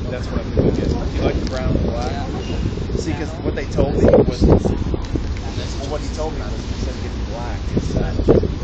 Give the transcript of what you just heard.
That's what I'm going to get. You like the brown and black? See, because what they told me was, well, what he told me was instead of getting black, it's